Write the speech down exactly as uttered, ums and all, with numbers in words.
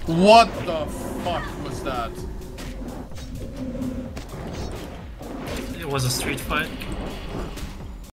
What the fuck was that? It was a street fight.